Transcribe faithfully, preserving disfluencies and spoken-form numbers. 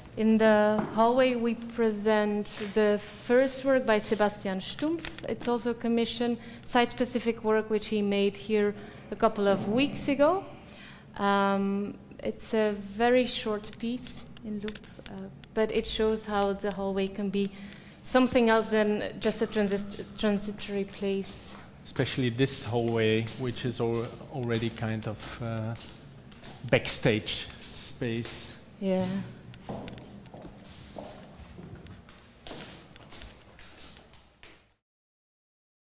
In the hallway we present the first work by Sebastian Stumpf. It's also a commission, site-specific work which he made here a couple of weeks ago. Um, it's a very short piece in loop, uh, but it shows how the hallway can be something else than just a transit transitory place. Especially this hallway, which is al already kind of uh, backstage space. Yeah.